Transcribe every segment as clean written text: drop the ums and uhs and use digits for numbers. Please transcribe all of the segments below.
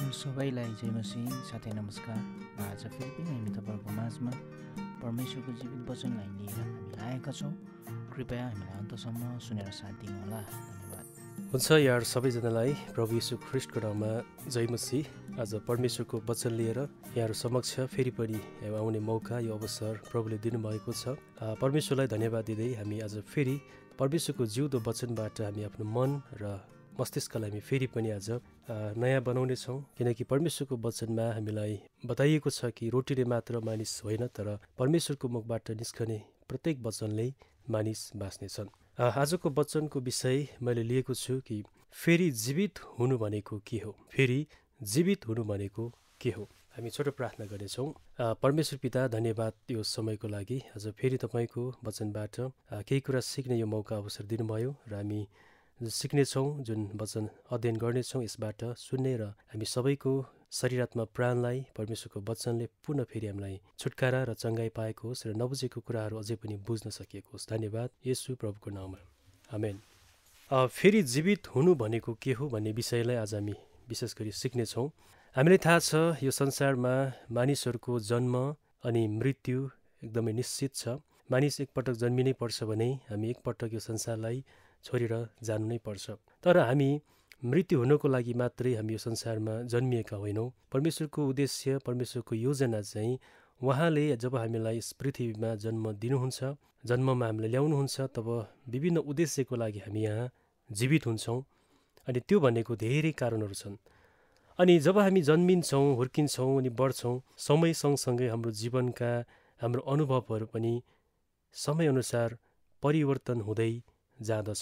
सबैलाई जय मसीह साथै नमस्कार। आज फेरि पनि हामी तपाईँहरूको माझमा परमेश्वरको जीवित वचनलाई लिएर हामी आएका छौँ। कृपया हामीलाई अन्तसम्म सुनेर साथ दिनुहोला। धन्यवाद। हुन्छ यार, सबैजनालाई प्रभु यीशु ख्रीष्टको नाममा जय मसीह। आज परमेश्वरको वचन लिएर यहाँहरू समक्ष फेरि पनि आउने मौका, यो अवसर प्रभुले दिनुभएको छ। परमेश्वरलाई धन्यवाद दिँदै हामी आज फेरि परमेश्वरको जिउँदो वचनबाट हामी आफ्नो मन र मस्तिष्कलाई हामी फेरि पनि आज नयाँ बनाउनेछौँ। किनकि परमेश्वरको वचनमा हामीलाई बताइएको छ कि रोटीले मात्र मानिस होइन, तर परमेश्वरको मुखबाट निस्कने प्रत्येक वचनले मानिस बाँच्नेछन्। आजको वचनको विषय मैले लिएको छु कि फेरि जीवित हुनु भनेको के हो। फेरि जीवित हुनु भनेको के हो। हामी छोटो प्रार्थना गर्नेछौँ। परमेश्वर पिता, धन्यवाद यो समयको लागि। आज फेरि तपाईँको वचनबाट केही कुरा सिक्ने यो मौका अवसर दिनुभयो र हामी सिक्नेछौँ, जुन वचन अध्ययन गर्नेछौँ यसबाट सुन्ने र हामी सबैको शरीरात्मा प्राणलाई परमेश्वरको वचनले पुनः फेरि हामीलाई छुटकारा र चङ्गाई पाएको होस् र नबुझेको कुराहरू अझै पनि बुझ्न सकिएको होस्। धन्यवाद येशू प्रभुको नाममा, आमेन। फेरि जीवित हुनु भनेको के हो भन्ने विषयलाई आज हामी विशेष गरी सिक्नेछौँ। हामीलाई थाहा छ यो संसारमा मानिसहरूको जन्म अनि मृत्यु एकदमै निश्चित छ। मानिस एकपटक जन्मिनै पर्छ भने हामी एकपटक यो संसारलाई छोडेर जानु नै पर्छ। तर हामी मृत्यु हुनको लागि मात्रै हामी यो संसारमा जन्मिएका होइनौँ। परमेश्वरको उद्देश्य, परमेश्वरको योजना चाहिँ उहाँले जब हामीलाई यस पृथ्वीमा जन्म दिनुहुन्छ, जन्ममा हामीलाई ल्याउनुहुन्छ, तब विभिन्न उद्देश्यको लागि हामी यहाँ जीवित हुन्छौँ। अनि त्यो भनेको धेरै कारणहरू छन्। अनि जब हामी जन्मिन्छौँ, हुर्किन्छौँ अनि बढ्छौँ, समय सँगसँगै हाम्रो जीवनका हाम्रो अनुभवहरू पनि समयअनुसार परिवर्तन हुँदै जाँदछ।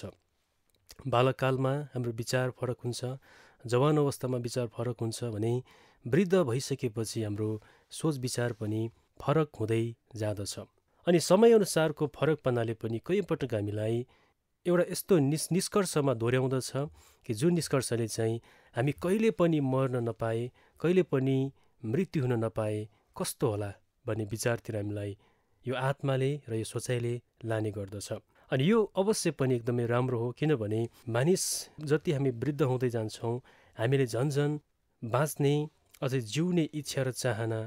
बालककालमा हाम्रो विचार फरक हुन्छ, जवान अवस्थामा विचार फरक हुन्छ भने वृद्ध भइसकेपछि हाम्रो सोच विचार पनि फरक हुँदै जाँदछ। अनि समयअनुसारको फरकपनाले पनि कयपटक हामीलाई एउटा यस्तो निष्कर्षमा दोहोऱ्याउँदछ कि जुन निष्कर्षले चाहिँ हामी कहिले पनि मर्न नपाए, कहिले पनि मृत्यु हुन नपाए कस्तो होला भन्ने विचारतिर हामीलाई यो आत्माले र यो सोचाइले लाने गर्दछ। अनि यो अवश्य पनि एकदमै राम्रो हो, किनभने मानिस जति हामी वृद्ध हुँदै जान्छौँ, हामीले झन्झन बाँच्ने अझै जिउने इच्छा र चाहना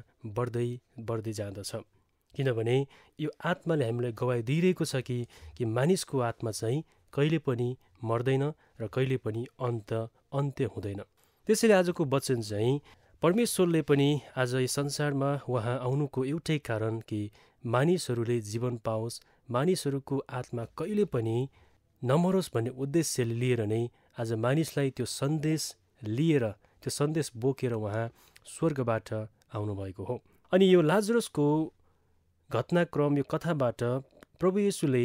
बढ्दै जाँदछ। किनभने यो आत्माले हामीलाई गवाई दिइरहेको छ कि मानिसको आत्मा चाहिँ कहिले पनि मर्दैन र कहिले पनि अन्त्य हुँदैन। त्यसैले आजको वचन चाहिँ परमेश्वरले पनि आज यो संसारमा उहाँ आउनुको एउटै कारण कि मानिसहरूले जीवन पाओस्, मानिसहरूको आत्मा कहिले पनि नमरोस् भन्ने उद्देश्यले लिएर नै आज मानिसलाई त्यो सन्देश लिएर, त्यो सन्देश बोकेर उहाँ स्वर्गबाट आउनुभएको हो। अनि यो लाजरसको घटनाक्रम, यो कथाबाट प्रभु येशूले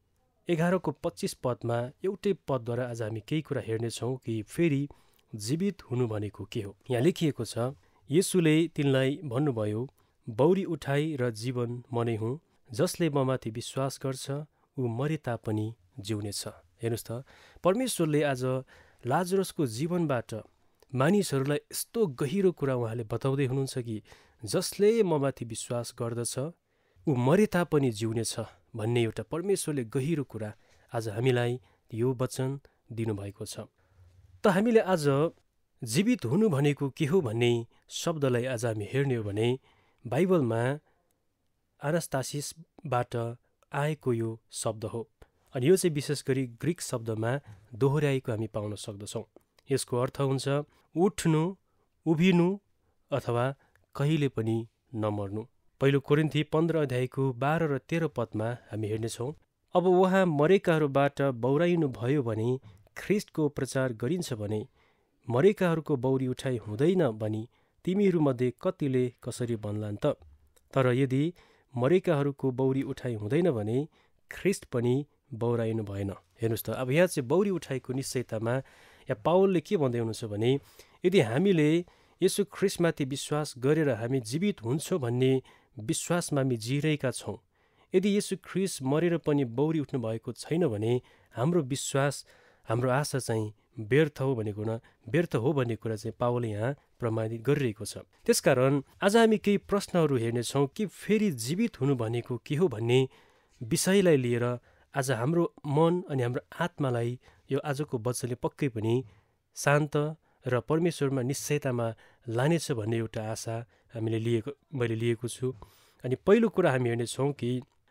11:25 पदमा एउटै पदद्वारा आज हामी केही कुरा हेर्नेछौँ कि फेरि जीवित हुनु भनेको के हो। यहाँ लेखिएको छ, येशूले तिनलाई भन्नुभयो, बौरी उठाई र जीवन म नै हुँ, जसले ममाथि विश्वास गर्छ ऊ मरे तापनि जिउनेछ। हेर्नुहोस् त, परमेश्वरले आज लाजरसको जीवनबाट मानिसहरूलाई यस्तो गहिरो कुरा उहाँले बताउँदै हुनुहुन्छ कि जसले ममाथि विश्वास गर्दछ ऊ मरे तापनि जिउनेछ भन्ने एउटा परमेश्वरले गहिरो कुरा आज हामीलाई यो वचन दिनुभएको छ। त हामीले आज जीवित हुनु भनेको के हो भन्ने शब्दलाई आज हामी हेर्ने हो भने बाइबलमा एनास्तासिसबाट आएको यो शब्द हो। अनि यो चाहिँ विशेष गरी ग्रिक शब्दमा दोहोऱ्याएको हामी पाउन सक्दछौँ। यसको अर्थ हुन्छ उठ्नु, उभिनु अथवा कहिले पनि नमर्नु। पहिलो कोरिन्थी 15:12 र 13 पदमा हामी हेर्नेछौँ, अब उहाँ मरेकाहरूबाट बौराइनु भयो भने ख्रिस्टको प्रचार गरिन्छ भने मरेकाहरूको बौरी उठाइ हुँदैन भनी तिमीहरूमध्ये कतिले कसरी भन्लान् त? तर यदि मरेकाहरूको बौरी उठाइ हुँदैन भने ख्रिस्ट पनि बौराइनु भएन। हेर्नुहोस् त, अब यहाँ चाहिँ बौरी उठाइको निश्चयतामा यहाँ पावलले के भन्दै हुनुहुन्छ भने यदि हामीले यसु ख्रिस्टमाथि विश्वास गरेर हामी जीवित हुन्छौँ भन्ने विश्वासमा हामी जिइरहेका छौँ, यदि यसु ख्रिस्ट मरेर पनि बौरी उठ्नु भएको छैन भने हाम्रो विश्वास, हाम्रो आशा चाहिँ व्यर्थ हो भन्ने कुरा चाहिँ पावलले यहाँ प्रमाणित गरिरहेको छ। त्यसकारण आज हामी केही प्रश्नहरू हेर्नेछौँ कि फेरि जीवित हुनु भनेको के हो भन्ने विषयलाई लिएर आज हाम्रो मन अनि हाम्रो आत्मालाई यो आजको वचनले पक्कै पनि शान्त र परमेश्वरमा निश्चयतामा लानेछ भन्ने एउटा आशा मैले लिएको छु। अनि पहिलो कुरा हामी हेर्नेछौँ कि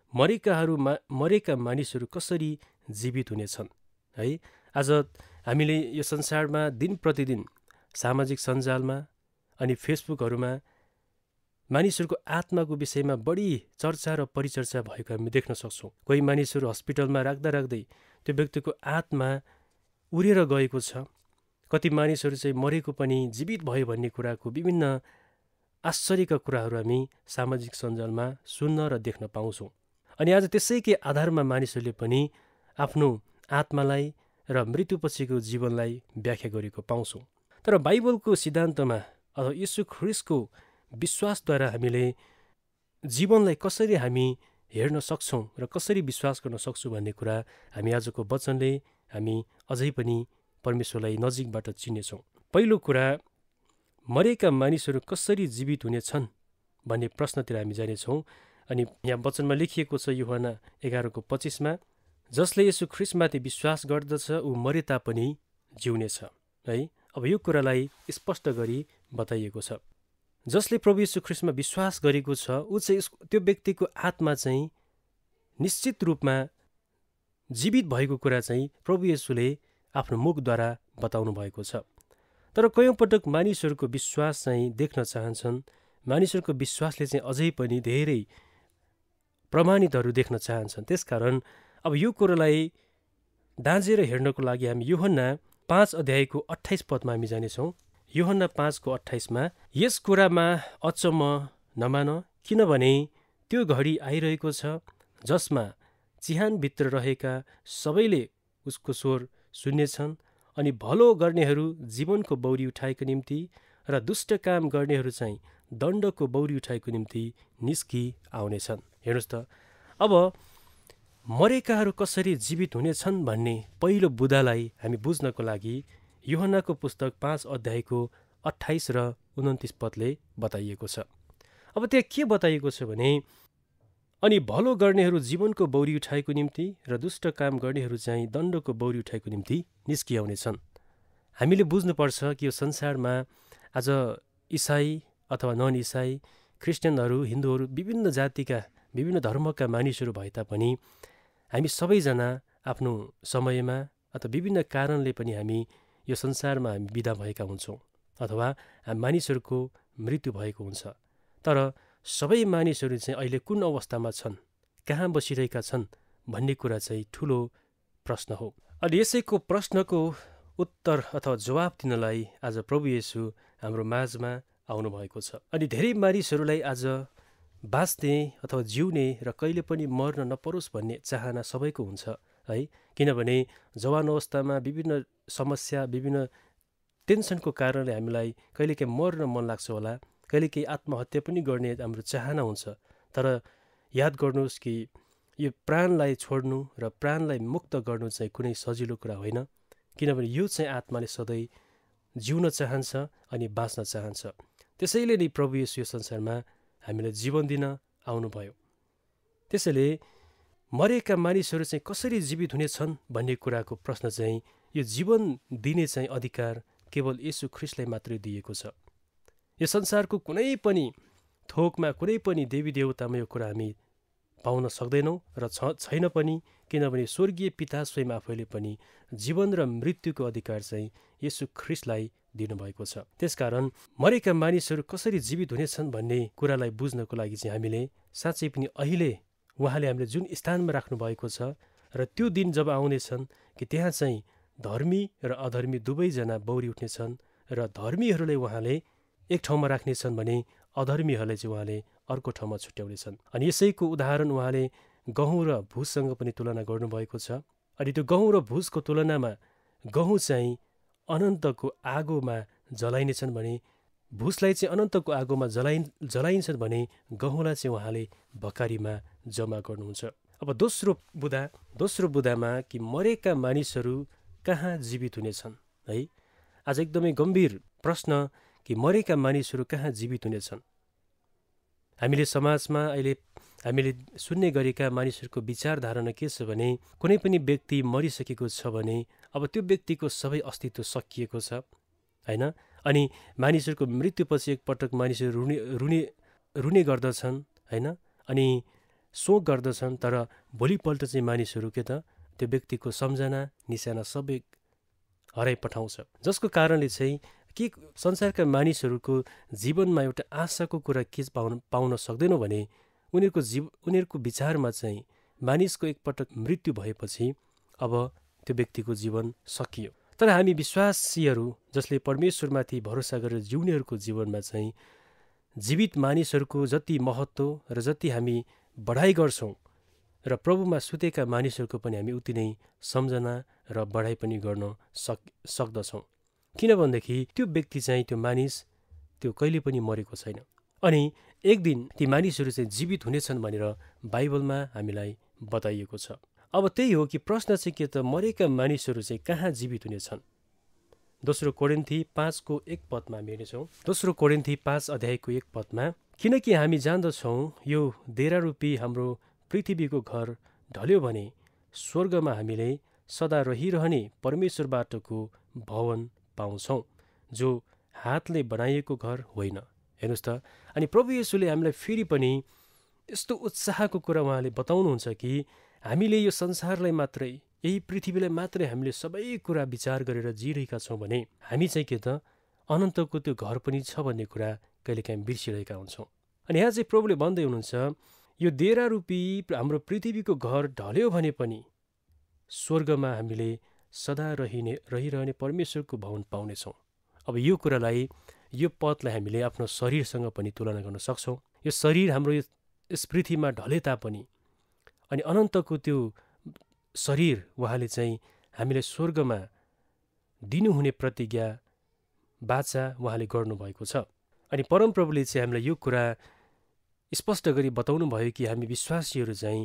मरेका मानिसहरू कसरी जीवित हुनेछन् है। आज हामीले यो संसारमा दिन प्रतिदिन सामाजिक सञ्जालमा अनि फेसबुकहरूमा मानिसहरूको आत्माको विषयमा बढी चर्चा र परिचर्चा भएको हामी देख्न सक्छौँ। कोही मानिसहरू हस्पिटलमा राख्दै त्यो व्यक्तिको आत्मा उडेर गएको छ। कति मानिसहरू चाहिँ मरेको पनि जीवित भयो भन्ने कुराको विभिन्न आश्चर्यका कुराहरू हामी सामाजिक सञ्जालमा सुन्न र देख्न पाउँछौँ। अनि आज त्यसैकै आधारमा मानिसहरूले पनि आफ्नो आत्मालाई र मृत्युपछिको जीवनलाई व्याख्या गरेको पाउँछौँ। तर बाइबलको सिद्धान्तमा अथवा येशू ख्रीष्टको विश्वासद्वारा हामीले जीवनलाई कसरी हामी हेर्न सक्छौँ र कसरी विश्वास गर्न सक्छौँ भन्ने कुरा हामी आजको वचनले हामी अझै पनि परमेश्वरलाई नजिकबाट चिन्नेछौँ। पहिलो कुरा, मरेका मानिसहरू कसरी जीवित हुनेछन् भन्ने प्रश्नतिर हामी जानेछौँ। अनि यहाँ वचनमा लेखिएको छ यूहन्ना 11:25 जसले येशू ख्रीष्टमाथि विश्वास गर्दछ ऊ मरे तापनि जिउनेछ है। अब यो कुरालाई स्पष्ट गरी बताइएको छ। जसले प्रभु येशू ख्रीष्टमा विश्वास गरेको छ ऊ चाहिँ त्यो व्यक्तिको आत्मा चाहिँ निश्चित रूपमा जीवित भएको कुरा चाहिँ प्रभु येशूले आफ्नो मुखद्वारा बताउनु भएको छ। तर कयौँ पटक मानिसहरूको विश्वास चाहिँ देख्न चाहन्छन्। मानिसहरूको विश्वासले चाहिँ अझै पनि धेरै प्रमाणितहरू देख्न चाहन्छन्। त्यसकारण अब यो कुरालाई दाँजेर हेर्नको लागि हामी यूहन्ना 5:28 हामी जानेछौँ। यूहन्ना 5:28 यस कुरामा अचम्म नमान, किनभने त्यो घडी आइरहेको छ जसमा चिहानभित्र रहेका सबैले उसको स्वर सुन्नेछन् अनि भलो गर्नेहरू जीवनको बौरी उठाएको निम्ति र दुष्ट काम गर्नेहरू चाहिँ दण्डको बौरी उठाएको निम्ति निस्कि आउनेछन्। हेर्नुहोस् त, अब मरेकाहरू कसरी जीवित हुनेछन् भन्ने पहिलो बुदालाई हामी बुझ्नको लागि यूहन्नाको पुस्तक 5:28 र 29 बताइएको छ। अब त्यहाँ के बताइएको छ भने, अनि भलो गर्नेहरू जीवनको बौरी उठाएको निम्ति र दुष्ट काम गर्नेहरू चाहिँ दण्डको बौरी उठाएको निम्ति निस्किआउनेछन्। हामीले बुझ्नुपर्छ कि यो संसारमा आज इसाई अथवा नन इसाई, क्रिस्चियनहरू, हिन्दूहरू, विभिन्न जातिका विभिन्न धर्मका मानिसहरू भए तापनि हामी सबैजना आफ्नो समयमा अथवा विभिन्न कारणले पनि हामी यो संसारमा हामी बिदा भएका हुन्छौँ अथवा मानिसहरूको मृत्यु भएको हुन्छ। तर सबै मानिसहरू चाहिँ अहिले कुन अवस्थामा छन्, कहाँ बसिरहेका छन् भन्ने कुरा चाहिँ ठुलो प्रश्न हो। अनि यसैको प्रश्नको उत्तर अथवा जवाब दिनलाई आज प्रभु येशू हाम्रो माझमा आउनुभएको छ। अनि धेरै मानिसहरूलाई आज बाँच्ने अथवा जिउने र कहिले पनि मर्न नपरोस् भन्ने चाहना सबैको हुन्छ है। किनभने जवान अवस्थामा विभिन्न समस्या, विभिन्न टेन्सनको कारणले हामीलाई कहिलेकाहीँ मर्न मन लाग्छ होला, कहिलेकाहीँ आत्महत्या पनि गर्ने हाम्रो चाहना हुन्छ। तर याद गर्नुहोस् कि यो प्राणलाई छोड्नु र प्राणलाई मुक्त गर्नु चाहिँ कुनै सजिलो कुरा होइन। किनभने यो चाहिँ आत्माले सधैँ जिउन चाहन्छ अनि बाँच्न चाहन्छ। त्यसैले नै प्रभु येशू यो संसारमा हामीलाई जीवन दिन आउनुभयो। त्यसैले मरेका मानिसहरू चाहिँ कसरी जीवित हुनेछन् भन्ने कुराको प्रश्न चाहिँ यो जीवन दिने चाहिँ अधिकार केवल येशू ख्रीष्टलाई मात्रै दिएको छ। यो संसारको कुनै पनि थोकमा, कुनै पनि देवी देवतामा यो कुरा हामी पाउन सक्दैनौँ र छैन पनि। किनभने स्वर्गीय पिता स्वयं आफैले पनि जीवन र मृत्युको अधिकार चाहिँ येशू ख्रीष्टलाई दिनुभएको छ। त्यसकारण मरेका मानिसहरू कसरी जीवित हुनेछन् भन्ने कुरालाई बुझ्नको लागि चाहिँ हामीले साँच्चै पनि अहिले उहाँले हामीले जुन स्थानमा राख्नु भएको छ र त्यो दिन जब आउनेछन् कि त्यहाँ चाहिँ धर्मी र अधर्मी दुवैजना बौरी उठ्नेछन् र धर्मीहरूलाई उहाँले एक ठाउँमा राख्नेछन् भने अधर्मीहरूलाई चाहिँ उहाँले अर्को ठाउँमा छुट्याउनेछन्। अनि यसैको उदाहरण उहाँले गहुँ र भुससँग पनि तुलना गर्नुभएको छ। अनि त्यो गहुँ र भुसको तुलनामा गहुँ चाहिँ अनन्तको आगोमा जलाइनेछन् भने भुसलाई चाहिँ अनन्तको आगोमा जलाइन्छन् भने गहुँलाई चाहिँ उहाँले भकारीमा जम्मा गर्नुहुन्छ। अब दोस्रो बुदामा कि मरेका मानिसहरू कहाँ जीवित हुनेछन् है। आज एकदमै गम्भीर प्रश्न कि मरेका मानिसहरू कहाँ जीवित हुनेछन्। हामीले समाजमा अहिले हामीले सुन्ने गरेका मानिसहरूको विचारधारणा के छ भने कुनै पनि व्यक्ति मरिसकेको छ भने अब त्यो व्यक्तिको सबै अस्तित्व सकिएको छ होइन। अनि मानिसहरूको मृत्युपछि एकपटक मानिसहरू रुने गर्दछन् होइन, अनि शोक गर्दछन्। तर भोलिपल्ट चाहिँ मानिसहरू के त त्यो व्यक्तिको सम्झना निशाना सबै हराइपठाउँछ, जसको कारणले चाहिँ के संसारका मानिसहरूको जीवनमा एउटा आशाको कुरा के पाउन सक्दैनौँ भने उनीहरूको विचारमा चाहिँ मानिसको एकपटक मृत्यु भएपछि अब त्यो व्यक्तिको जीवन सकियो। तर हामी विश्वासीहरू जसले परमेश्वरमाथि भरोसा गरेर जिउनेहरूको जीवनमा चाहिँ जीवित मानिसहरूको जति महत्त्व र जति हामी बढाइ गर्छौँ र प्रभुमा सुतेका मानिसहरूको पनि हामी उति नै सम्झना र बढाइ पनि गर्न सक्दछौँ। किनभनेदेखि त्यो व्यक्ति चाहिँ त्यो मानिस त्यो कहिले पनि मरेको छैन, अनि एक दिन ती मानिसहरू चाहिँ जीवित हुनेछन् भनेर बाइबलमा हामीलाई बताइएको छ। अब त्यही हो कि प्रश्न चाहिँ के त मरेका मानिसहरू चाहिँ कहाँ जीवित हुनेछन्? दोस्रो कोरिन्थी 5:1 हामी हेर्नेछौँ। दोस्रो कोरिन्थी 5:1 किनकि हामी जान्दछौँ यो देरारूपी हाम्रो पृथ्वीको घर ढल्यो भने स्वर्गमा हामीले सदा रहिरहने परमेश्वरबाटको भवन पाउँछौँ, जो हातले बनाइएको घर होइन। हेर्नुहोस् त, अनि प्रभु येशूले हामीलाई फेरि पनि यस्तो उत्साहको कुरा उहाँले बताउनुहुन्छ कि हामीले यो संसारलाई मात्रै, यही पृथ्वीलाई मात्रै हामीले सबै कुरा विचार गरेर जिरहेका छौँ भने हामी चाहिँ के त अनन्तको त्यो घर पनि छ भन्ने कुरा कहिलेकाहीँ बिर्सिरहेका हुन्छौँ। अनि यहाँ चाहिँ प्रभुले भन्दै हुनुहुन्छ यो देरारूपी हाम्रो पृथ्वीको घर ढल्यो भने पनि स्वर्गमा हामीले सदा रहिरहने परमेश्वरको भवन पाउनेछौँ। अब यो कुरालाई, यो पदलाई हामीले आफ्नो शरीरसँग पनि तुलना गर्न सक्छौँ। यो शरीर हाम्रो यस पृथ्वीमा ढले तापनि अनि अनन्तको त्यो शरीर उहाँले चाहिँ हामीलाई स्वर्गमा दिनुहुने प्रतिज्ञा बाचा उहाँले गर्नुभएको छ। अनि परमप्रभुले चाहिँ हामीलाई यो कुरा स्पष्ट गरी बताउनु भयो कि हामी विश्वासीहरू चाहिँ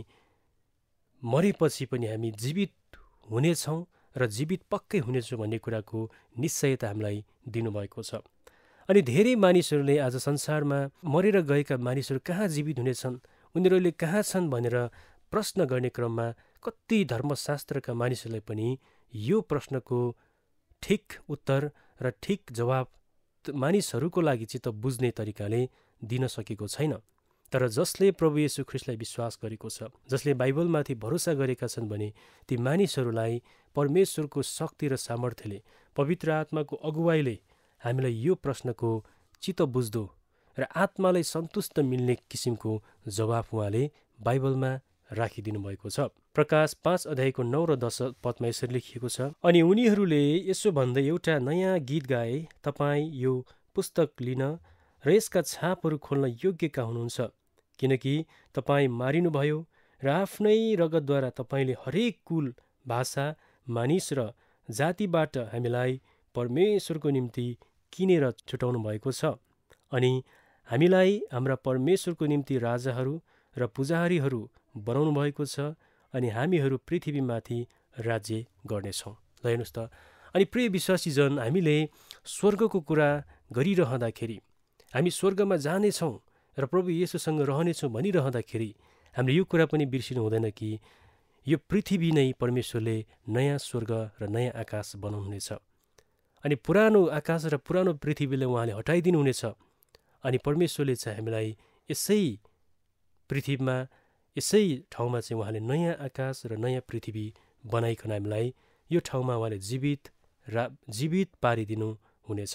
मरेपछि पनि हामी जीवित हुनेछौँ र जीवित पक्कै हुनेछौँ भन्ने कुराको निश्चयता हामीलाई दिनुभएको छ। अनि धेरै मानिसहरूले आज संसारमा मरेर गएका मानिसहरू कहाँ जीवित हुनेछन्, उनीहरूले कहाँ छन् भनेर प्रश्न गर्ने क्रममा कति धर्मशास्त्रका मानिसहरूलाई पनि यो प्रश्नको ठिक उत्तर र ठिक जवाब मानिसहरूको लागि चित्त बुझ्ने तरिकाले दिन सकेको छैन। तर जसले प्रभु येशू ख्रिस्टलाई विश्वास गरेको छ, जसले बाइबलमाथि भरोसा गरेका छन् भने ती मानिसहरूलाई परमेश्वरको शक्ति र सामर्थ्यले, पवित्र आत्माको अगुवाईले हामीलाई यो प्रश्नको चित्त बुझ्दो र आत्मालाई सन्तुष्ट मिल्ने किसिमको जवाफ उहाँले बाइबलमा राखिदिनु भएको छ। प्रकाश 5:9 र 10 यसरी लेखिएको छ, अनि उनीहरूले यसो भन्दै एउटा नयाँ गीत गाए, तपाईँ यो पुस्तक लिन र यसका छापहरू खोल्न योग्यका हुनुहुन्छ, किनकि तपाईँ मारिनुभयो र आफ्नै रगतद्वारा तपाईँले हरेक कुल, भाषा, मानिस र जातिबाट हामीलाई परमेश्वरको निम्ति किनेर छुटाउनु भएको छ, अनि हामीलाई हाम्रा परमेश्वरको निम्ति राजाहरू र पुजारीहरू बनाउनु भएको छ, अनि हामीहरू पृथ्वीमाथि राज्य गर्नेछौँ। ल हेर्नुहोस् त, अनि प्रिय विश्वासीजन, हामीले स्वर्गको कुरा गरिरहँदाखेरि, हामी स्वर्गमा जानेछौँ र प्रभु येशूसँग रहनेछौँ भनिरहँदाखेरि हामीले यो कुरा पनि बिर्सिनु हुँदैन कि यो पृथ्वी नै परमेश्वरले नयाँ स्वर्ग र नयाँ आकाश बनाउनुहुनेछ, अनि पुरानो आकाश र पुरानो पृथ्वीलाई उहाँले हटाइदिनु हुनेछ, अनि परमेश्वरले चाहिँ हामीलाई यसै पृथ्वीमा, यसै ठाउँमा चाहिँ उहाँले नयाँ आकाश र नयाँ पृथ्वी बनाइकन हामीलाई यो ठाउँमा उहाँले जीवित पारिदिनु हुनेछ।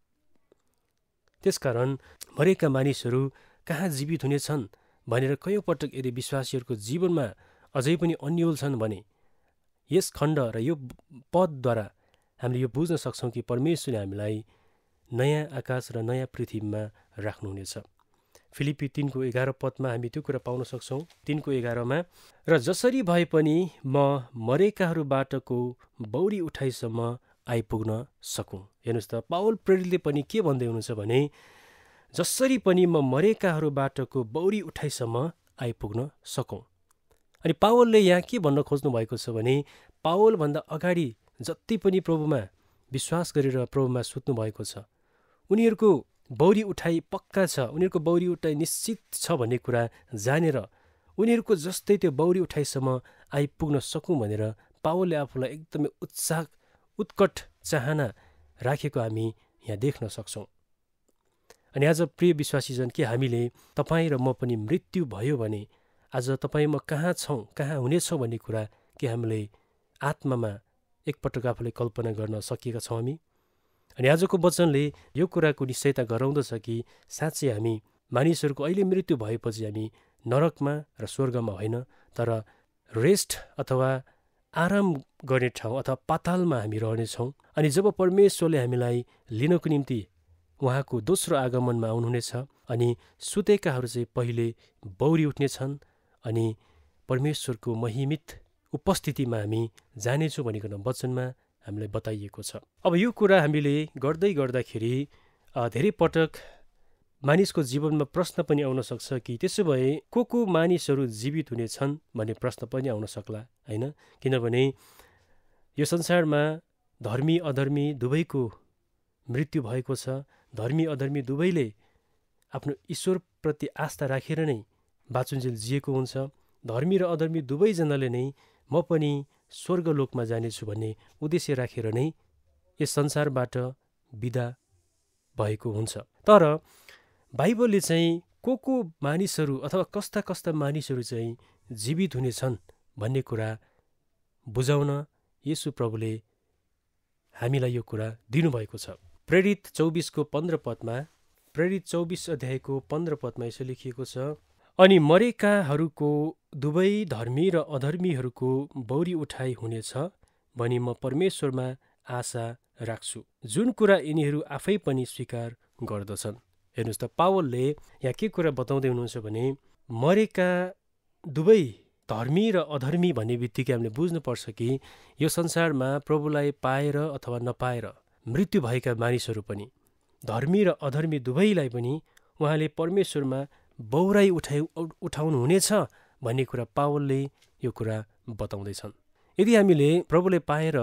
त्यसकारण मरेका मानिसहरू कहाँ जीवित हुनेछन् भनेर कयौँ पटक यदि विश्वासीहरूको जीवनमा अझै पनि अन्यल छन् भने यस खण्ड र यो पदद्वारा हामीले यो बुझ्न सक्छौँ कि परमेश्वरले हामीलाई नयाँ आकाश र नयाँ पृथ्वीमा राख्नुहुनेछ। फिलिप्पी 3:11 हामी त्यो कुरा पाउन सक्छौँ। 3:11 र जसरी भए पनि म मरेकाहरूबाटको बौरी उठाइसम्म आइपुग्न सकौँ। हेर्नुहोस् त, पावल प्रेरितले पनि के भन्दै हुनुहुन्छ भने जसरी पनि म मरेकाहरूबाटको बौरी उठाइसम्म आइपुग्न सकौँ। अनि पावलले यहाँ के भन्न खोज्नु भएको छ भने पावलभन्दा अगाडि जति पनि प्रभुमा विश्वास गरेर प्रभुमा सुत्नु भएको छ, उनीहरूको बौरी उठाइ पक्का छ, उनीहरूको बौरी उठाइ निश्चित छ भन्ने कुरा जानेर उनीहरूको जस्तै त्यो बौरी उठाइसम्म आइपुग्न सकौँ भनेर पावलले आफूलाई एकदमै उत्कट चाहना राखेको हामी यहाँ देख्न सक्छौँ। अनि आज प्रिय विश्वासीजन, के हामीले तपाईँ र म पनि मृत्यु भयो भने आज तपाईँ म कहाँ छौँ, कहाँ हुनेछौँ भन्ने कुरा के हामीले आत्मामा एकपटक आफूले कल्पना गर्न सकिएका छौँ हामी? अनि आजको वचनले यो कुराको निश्चयता गराउँदछ कि साँच्चै हामी मानिसहरूको अहिले मृत्यु भएपछि हामी नरकमा र स्वर्गमा होइन, तर रेस्ट अथवा आराम गर्ने ठाउँ अथवा पातालमा हामी रहनेछौँ। अनि जब परमेश्वरले हामीलाई लिनको निम्ति उहाँको दोस्रो आगमनमा आउनुहुनेछ अनि सुतेकाहरू चाहिँ पहिले बौरी उठ्नेछन् अनि परमेश्वरको महिमित उपस्थितिमा हामी जानेछौँ भनिकन वचनमा हामीलाई बताइएको छ। अब यो कुरा हामीले गर्दै गर्दाखेरि धेरै पटक मानिसको जीवनमा प्रश्न पनि आउन सक्छ कि त्यसो भए को मानिसहरू जीवित हुनेछन् भन्ने प्रश्न पनि आउन सक्ला, होइन? किनभने यो संसारमा धर्मी अधर्मी दुवैको मृत्यु भएको छ। धर्मी अधर्मी दुवैले आफ्नो ईश्वरप्रति आस्था राखेर नै बाँचुन्जेल जिएको हुन्छ। धर्मी र अधर्मी दुवैजनाले नै म पनि स्वर्गलोकमा जानेछु भन्ने उद्देश्य राखेर नै यस संसारबाट बिदा भएको हुन्छ। तर बाइबलले चाहिँ को मानिसहरू अथवा कस्ता कस्ता मानिसहरू चाहिँ जीवित हुनेछन् भन्ने कुरा बुझाउन येशू प्रभुले हामीलाई यो कुरा दिनुभएको छ। प्रेरित 24को 15 पदमा, प्रेरित 24 अध्यायको 15 पदमा यसो लेखिएको छ, अनि मरेकाहरूको दुवै धर्मी र अधर्मीहरूको बौरी उठाइ हुनेछ भनी म परमेश्वरमा आशा राख्छु, जुन कुरा यिनीहरू आफै पनि स्वीकार गर्दछन्। हेर्नुहोस् त, पावलले यहाँ के कुरा बताउँदै हुनुहुन्छ भने मरेका दुवै धर्मी र अधर्मी भन्ने बित्तिकै हामीले बुझ्नुपर्छ कि यो संसारमा प्रभुलाई पाएर अथवा नपाएर मृत्यु भएका मानिसहरू पनि, धर्मी र अधर्मी दुवैलाई पनि उहाँले परमेश्वरमा बौराइ उठाउनु हुनेछ भन्ने कुरा पावलले यो कुरा बताउँदैछन्। यदि हामीले प्रभुले पाएर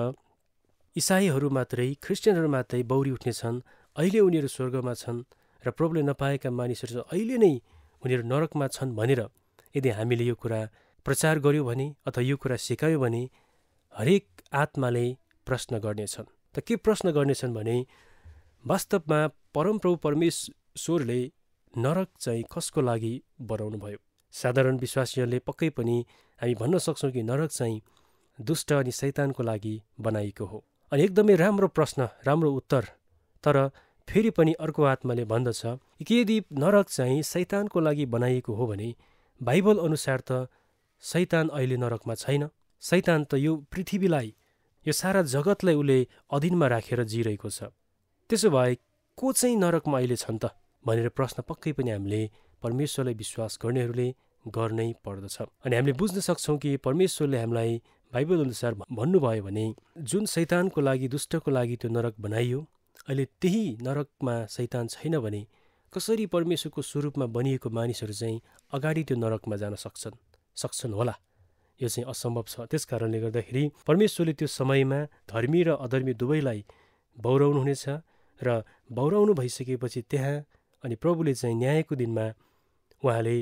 इसाईहरू मात्रै, क्रिस्चियनहरू मात्रै बौरी उठ्नेछन्, अहिले उनीहरू स्वर्गमा छन् र प्रभुले नपाएका मानिसहरू अहिले नै उनीहरू नरकमा छन् भनेर यदि हामीले यो कुरा प्रचार गर्यौँ भने अथवा यो कुरा सिकायौँ भने हरेक आत्माले प्रश्न गर्नेछन्। त के प्रश्न गर्नेछन् भने वास्तवमा परमप्रभु परमेश्वरले नरक चाहिँ कसको लागि बनाउनु भयो? साधारण विश्वासीहरूले पक्कै पनि हामी भन्न सक्छौँ कि नरक चाहिँ दुष्ट अनि शैतानको लागि बनाइएको हो। अनि एकदमै राम्रो प्रश्न, राम्रो उत्तर। तर फेरि पनि अर्को आत्माले भन्दछ कि यदि नरक चाहिँ शैतानको लागि बनाइएको हो भने बाइबल अनुसार त शैतान अहिले नरकमा छैन। शैतान त यो पृथ्वीलाई, यो सारा जगतलाई उसले अधीनमा राखेर जिरहेको छ। त्यसो भए को चाहिँ नरकमा अहिले छन् त भनेर प्रश्न पक्कै पनि हामीले परमेश्वरलाई विश्वास गर्नेहरूले गर्नै पर्दछ। अनि हामीले बुझ्न सक्छौँ कि परमेश्वरले हामीलाई बाइबल अनुसार भन्नुभयो भने जुन शैतानको लागि, दुष्टको लागि त्यो नरक बनाइयो, अहिले त्यही नरकमा शैतान छैन भने कसरी परमेश्वरको स्वरूपमा बनिएको मानिसहरू चाहिँ अगाडि त्यो नरकमा जान सक्छन् होला? यो चाहिँ असम्भव छ। त्यस कारणले गर्दाखेरि परमेश्वरले त्यो समयमा धर्मी र अधर्मी दुवैलाई बौराउनु हुनेछ र बौराउनु भइसकेपछि त्यहाँ अनि प्रभुले चाहिँ न्यायको दिनमा उहाँले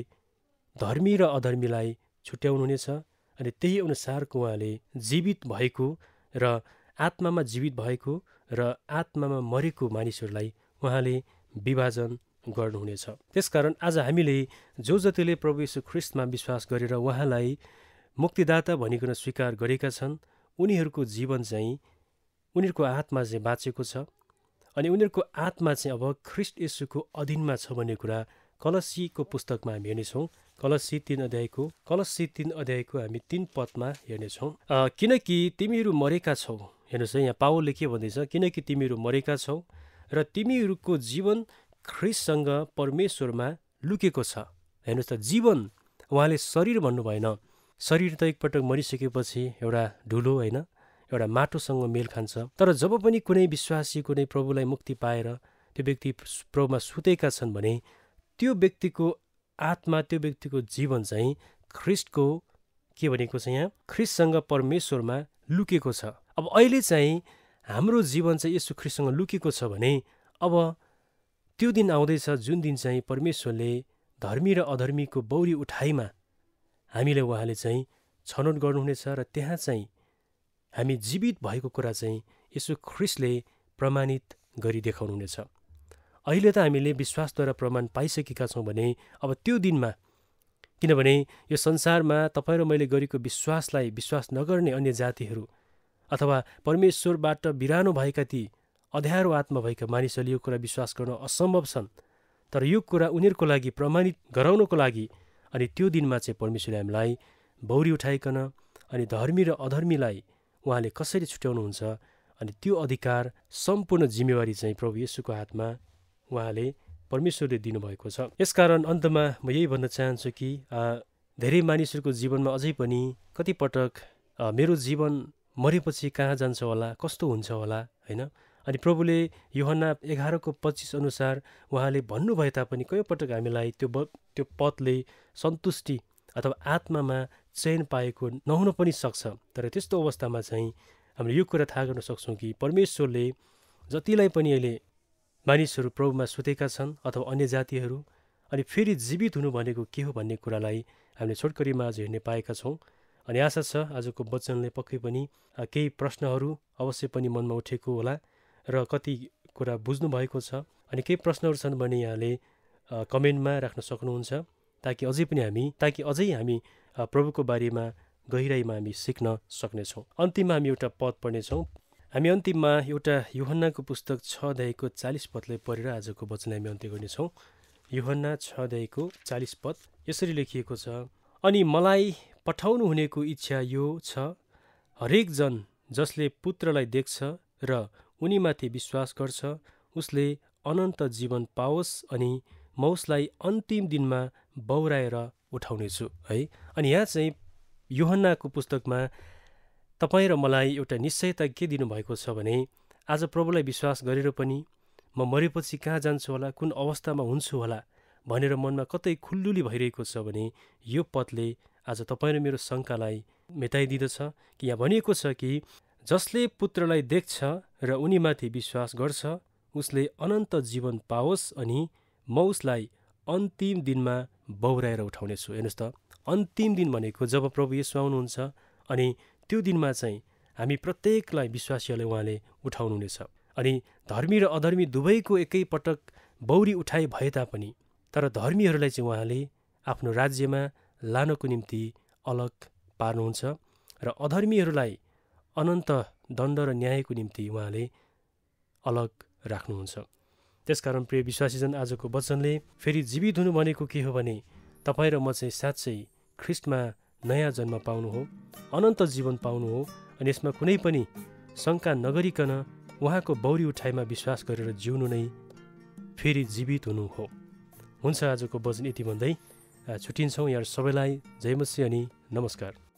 धर्मी र अधर्मीलाई छुट्याउनुहुनेछ अनि त्यही अनुसारको उहाँले जीवित भएको र आत्मामा जीवित भएको र आत्मामा मरेको मानिसहरूलाई उहाँले विभाजन गर्नुहुनेछ। त्यसकारण आज हामीले जो जतिले प्रभु येशू ख्रिस्टमा विश्वास गरेर उहाँलाई मुक्तिदाता भनिकन स्वीकार गरेका छन्, उनीहरूको जीवन चाहिँ, उनीहरूको आत्मा चाहिँ बाँचेको छ अनि उनीहरूको आत्मा चाहिँ अब ख्रिस्ट येशूको अधीनमा छ भन्ने कुरा कलस्सीको पुस्तकमा हामी हेर्नेछौँ। कलस्सी 3 अध्यायको हामी 3 पदमा हेर्नेछौँ। किनकि तिमीहरू मरेका छौ, हेर्नुहोस् है, यहाँ पावलले के भन्दैछ, किनकि तिमीहरू मरेका छौ र तिमीहरूको जीवन ख्रिस्टसँग परमेश्वरमा लुकेको छ। हेर्नुहोस् त, जीवन, उहाँले शरीर भन्नु भएन। शरीर त एकपटक मरिसकेपछि एउटा ढुलो, होइन, एउटा माटोसँग मेल खान्छ। तर जब पनि कुनै विश्वासी कुनै प्रभुलाई मुक्ति पाएर त्यो व्यक्ति प्रभुमा सुतेका छन् भने त्यो व्यक्तिको आत्मा, त्यो व्यक्तिको जीवन चाहिँ ख्रिस्टको, के भनेको छ यहाँ, ख्रिस्टसँग परमेश्वरमा लुकेको छ। अब अहिले चाहिँ हाम्रो जीवन चाहिँ येशू ख्रिस्टसँग लुकेको छ भने अब त्यो दिन आउँदैछ जुन दिन चाहिँ परमेश्वरले धर्मी र अधर्मीको बौरी उठाइमा हामीले उहाँले चाहिँ छनौट गर्नुहुनेछ र त्यहाँ चाहिँ हामी जीवित भएको कुरा चाहिँ येशू ख्रिस्टले प्रमाणित गरी देखाउनुहुनेछ। अहिले त हामीले विश्वासद्वारा प्रमाण पाइसकेका छौँ भने अब त्यो दिनमा, किनभने यो संसारमा तपाईँ र मैले गरेको विश्वासलाई विश्वास नगर्ने अन्य जातिहरू अथवा परमेश्वरबाट बिरानो भएका ती अँध्यारो आत्मा भएका मानिसहरूले यो कुरा विश्वास गर्न असम्भव छन्। तर यो कुरा उनीहरूको लागि प्रमाणित गराउनको लागि अनि त्यो दिनमा चाहिँ परमेश्वरले हामीलाई बौरी उठाइकन अनि धर्मी र अधर्मीलाई उहाँले कसरी छुट्याउनुहुन्छ अनि त्यो अधिकार सम्पूर्ण जिम्मेवारी चाहिँ प्रभु येशूको हातमा उहाँले परमेश्वरले दिनुभएको छ। यसकारण अन्तमा म यही भन्न चाहन्छु कि धेरै मानिसहरूको जीवनमा अझै पनि कतिपटक मेरो जीवन मरेपछि कहाँ जान्छ होला, कस्तो हुन्छ होला, होइन। अनि प्रभुले यूहन्ना 11:25 अनुसार उहाँले भन्नुभए तापनि कयौँ पटक हामीलाई त्यो पदले सन्तुष्टि अथवा आत्मामा चयन पाएको नहुन पनि सक्छ। तर त्यस्तो अवस्थामा चाहिँ हामीले यो कुरा थाहा गर्न सक्छौँ कि परमेश्वरले जतिलाई पनि अहिले मानिसहरू प्रभुमा सुतेका छन् अथवा अन्य जातिहरू, अनि फेरि जीवित हुनु भनेको के हो भन्ने कुरालाई हामीले छोटकरीमा आज हेर्ने पाएका छौँ। अनि आशा छ आजको वचनले पक्कै पनि केही प्रश्नहरू अवश्य पनि मनमा उठेको होला र कति कुरा बुझ्नु भएको छ। अनि केही प्रश्नहरू छन् भने यहाँले कमेन्टमा राख्न सक्नुहुन्छ ताकि अझै हामी प्रभुको बारेमा गहिराइमा हामी सिक्न सक्नेछौँ। अन्तिममा हामी एउटा पद पढ्नेछौँ। हामी अन्तिममा एउटा यूहन्नाको पुस्तक 6:40 पढेर आजको वचनलाई हामी अन्त्य गर्नेछौँ। यूहन्ना 6:40 यसरी लेखिएको छ, अनि मलाई पठाउनु हुनेको इच्छा यो छ, हरेक जन जसले पुत्रलाई देख्छ र उनीमाथि विश्वास गर्छ उसले अनन्त जीवन पाओस् अनि म उसलाई अन्तिम दिनमा बौराएर उठाउनेछु, है। अनि यहाँ चाहिँ यूहन्नाको पुस्तकमा तपाईँ र मलाई एउटा निश्चयता के दिनुभएको छ भने आज प्रभुलाई विश्वास गरेर पनि म मरेपछि कहाँ जान्छु होला, कुन अवस्थामा हुन्छु होला भनेर मनमा कतै खुल्लुली भइरहेको छ भने यो पदले आज तपाईँ र मेरो शङ्कालाई मेटाइदिँदछ कि यहाँ भनिएको छ कि जसले पुत्रलाई देख्छ र उनीमाथि विश्वास गर्छ उसले अनन्त जीवन पाओस् अनि म उसलाई अन्तिम दिनमा बौराएर उठाउनेछु। हेर्नुहोस् त, अन्तिम दिन भनेको जब प्रभु येशू आउनुहुन्छ अनि त्यो दिनमा चाहिँ हामी प्रत्येकलाई विश्वासीहरूलाई उहाँले उठाउनुहुनेछ। अनि धर्मी र अधर्मी दुवैको एकैपटक बौरी उठाइ भए तापनि तर धर्मीहरूलाई चाहिँ उहाँले आफ्नो राज्यमा लानको निम्ति अलग पार्नुहुन्छ र अधर्मीहरूलाई अनन्त दण्ड र न्यायको निम्ति उहाँले अलग राख्नुहुन्छ। त्यसकारण प्रिय विश्वासीजन, आजको वचनले फेरि जीवित हुनु भनेको के हो भने तपाईँ र म चाहिँ साँच्चै ख्रिस्टमा नयाँ जन्म पाउनु हो, अनन्त जीवन पाउनु हो। अनि यसमा कुनै पनि शङ्का नगरिकन उहाँको बौरी उठाइमा विश्वास गरेर जिउनु नै फेरि जीवित हुनु हो। हुन्छ, आजको वचन यति भन्दै छुट्टिन्छौँ। यहाँ सबैलाई जय मसीह अनि नमस्कार।